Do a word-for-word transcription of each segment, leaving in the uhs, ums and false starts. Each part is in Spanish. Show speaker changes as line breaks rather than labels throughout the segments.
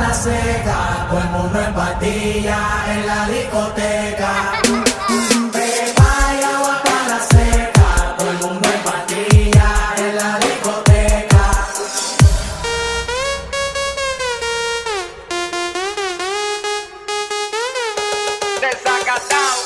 la seca, todo el mundo en pastilla en la discoteca. Pepa y agua para la seca, todo el mundo en pastilla en la discoteca.
Desacatado.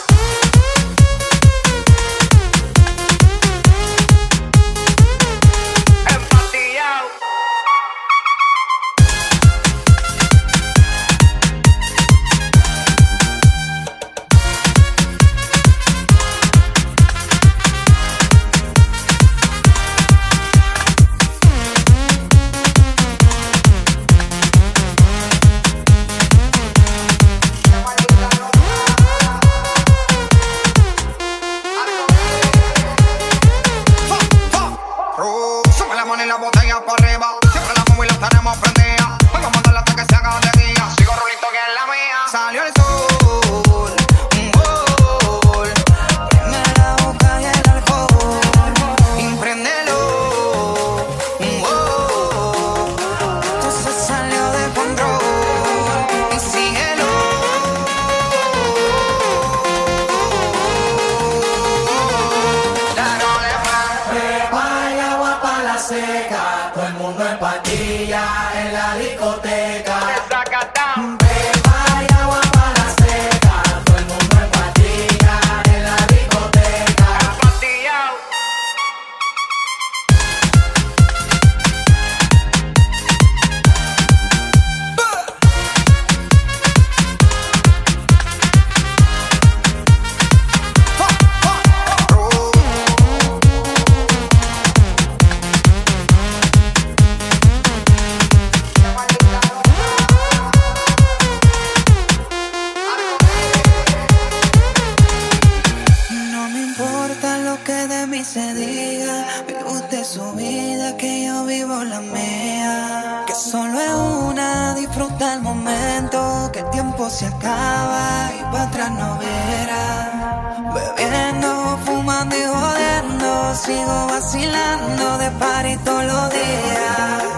Y la botella para arriba, siempre la móvil la tenemos prendida. Voy a mandarla hasta que se haga de día. Sigo rulito que es la mía. Salió el sol, un gol. Prende la boca y el alcohol. Y préndelo, un gol. Entonces salió de control. Y síguelo. La
Pepa y agua para la seca, todo el mundo en pastilla en la discoteca.
Desacatado.
Pepa y agua para la seca, todo el mundo en pastilla en la discoteca.
Empastillado.
Que de mí se diga, vive usted su vida, que yo vivo la mía. Que solo es una, disfruta el momento, que el tiempo se acaba y para atrás no verá. Bebiendo, fumando y jodiendo, sigo vacilando de party todos los días.